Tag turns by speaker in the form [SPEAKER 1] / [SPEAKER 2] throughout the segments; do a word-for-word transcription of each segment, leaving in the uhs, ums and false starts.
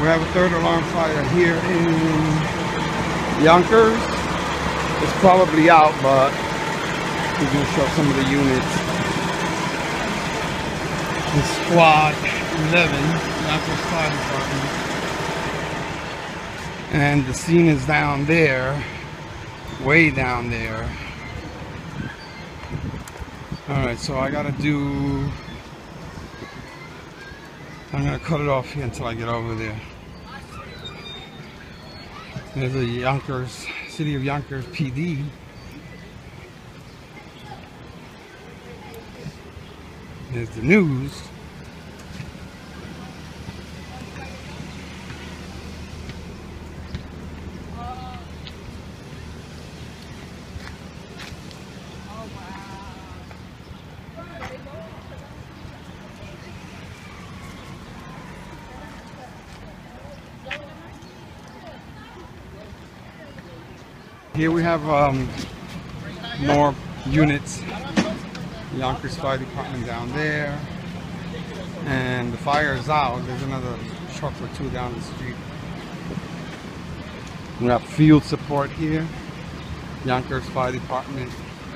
[SPEAKER 1] We have a third alarm fire here in Yonkers. It's probably out, but we're going to show some of the units. It's Squad eleven, Yonkers Fire Department. And the scene is down there, way down there. Alright, so I gotta do... I'm gonna cut it off here until I get over there. There's the Yonkers, City of Yonkers P D. There's the news. Here we have um, more units. Yonkers Fire Department down there. And the fire is out. There's another truck or two down the street. We have field support here. Yonkers Fire Department.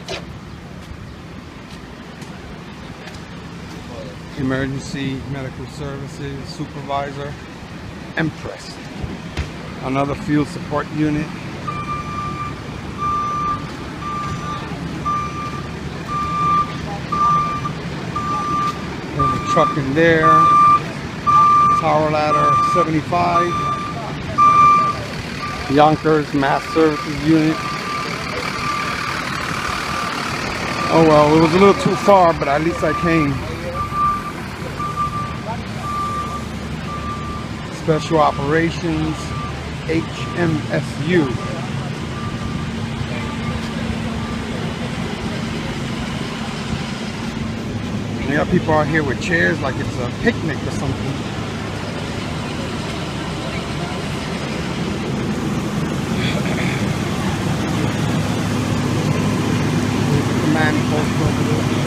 [SPEAKER 1] Emergency Medical Services Supervisor. Empress. Another field support unit. There's a truck in there. Tower Ladder seventy-five. Yonkers Mass Services Unit. Oh well, it was a little too far, but at least I came. Special Operations H M S U. We got people out here with chairs like it's a picnic or something. There's a command post over there.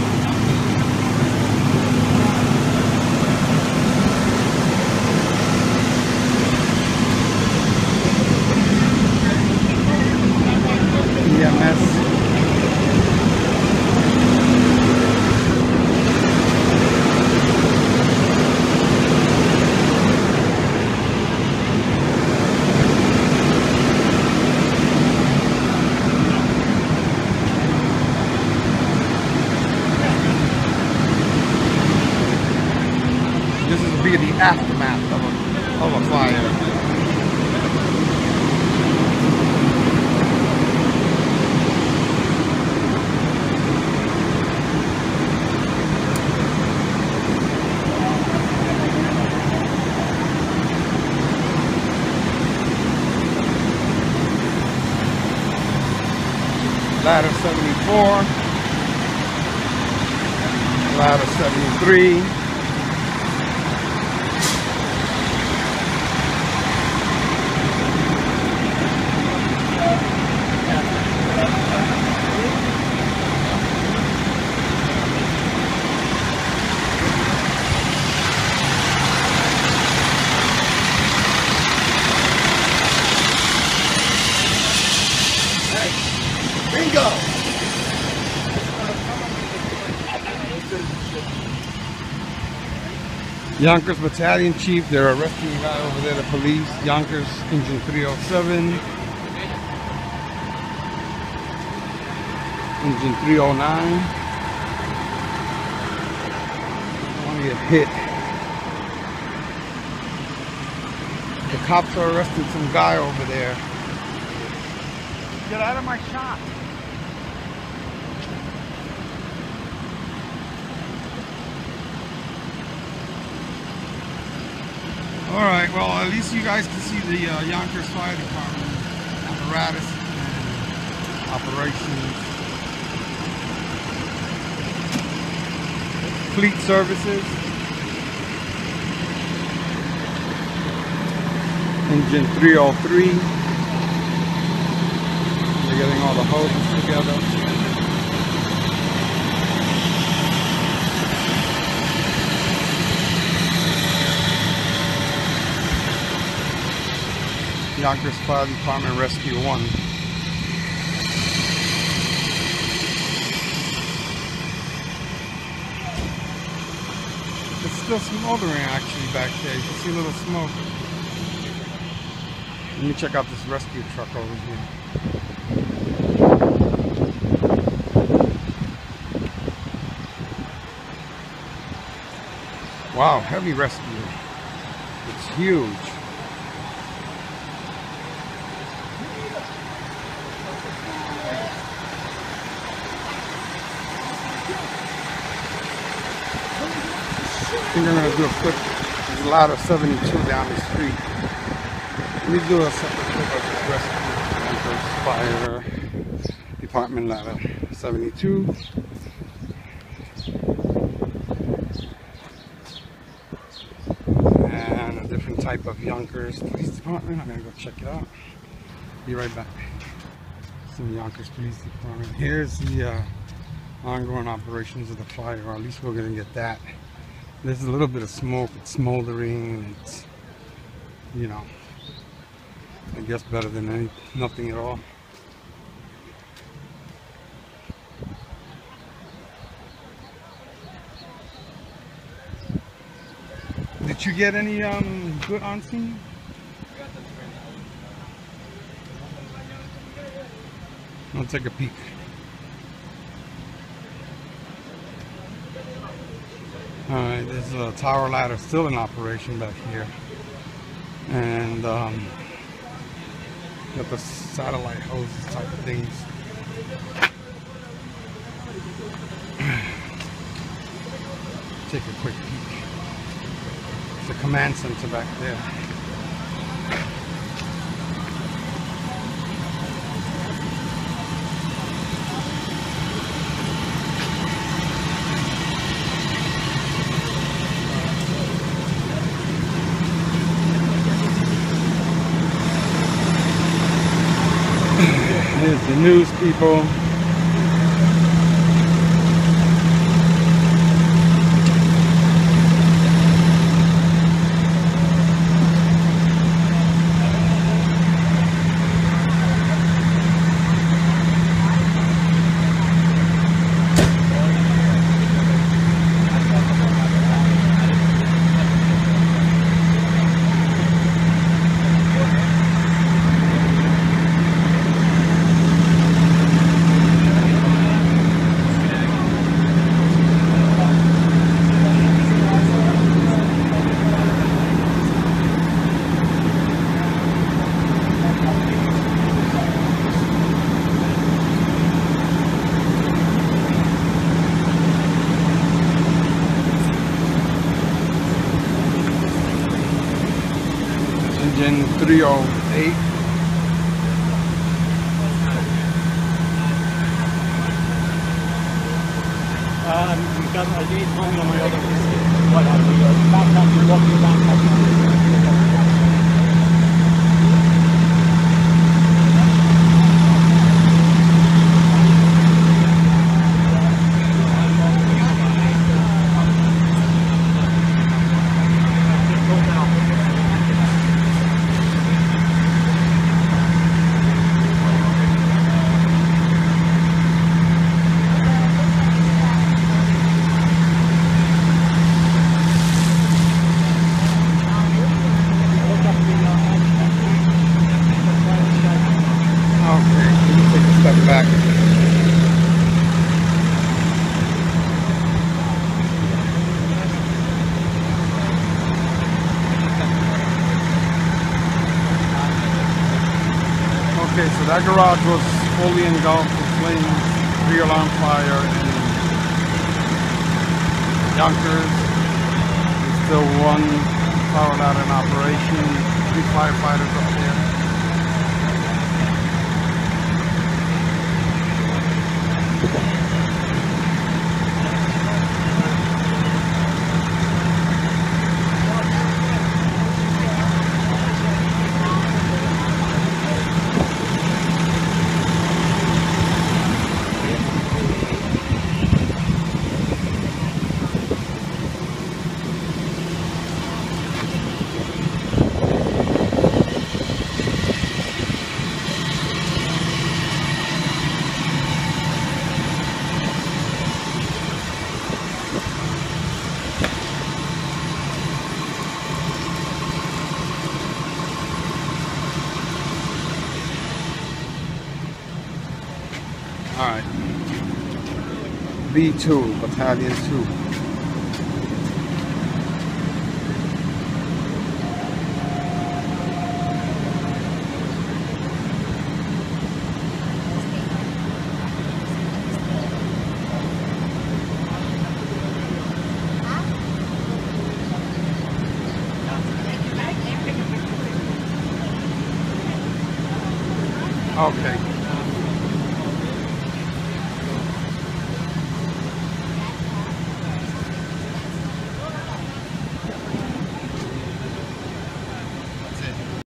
[SPEAKER 1] E M S. This is be the aftermath of a, of a fire. Ladder seventy-four, ladder seventy-three.
[SPEAKER 2] Bingo!
[SPEAKER 1] Yonkers Battalion Chief, they're arresting a guy over there, the police. Yonkers Engine three oh seven. Engine three oh nine. I want to get hit. The cops are arresting some guy over there. Get out of my shot. Alright, well at least you guys can see the uh, Yonkers Fire Department apparatus and operations. Fleet Services. Engine three oh three. They're getting all the hoses together. Yonkers Fire Department Rescue One. It's still smoldering actually back there. You can see a little smoke. Let me check out this rescue truck over here. Wow, heavy rescue. It's huge. I think I'm going to do a quick, there's a lot of seventy-two down the street. Let me do a separate clip of this rescue. Fire Department ladder seventy-two. And a different type of Yonkers Police Department. I'm going to go check it out. Be right back. Some Yonkers Police Department. Here's the uh, ongoing operations of the fire, or at least we're going to get that. There's a little bit of smoke, it's smoldering, it's, you know, I guess better than any, nothing at all. Did you get any um, good on scene? I'll take a peek. Alright, there's a tower ladder still in operation back here. And um, got the satellite hoses type of things. Take a quick peek. It's a command center back there. Here's the news people. Engine three oh eight.
[SPEAKER 2] Um, because I did one on my other what I do, back up to walking back.
[SPEAKER 1] Back. Okay, so that garage was fully engulfed with flames, three-alarm fire in Yonkers. There's still one power ladder in operation, three firefighters up there. B two, Battalion two. Okay.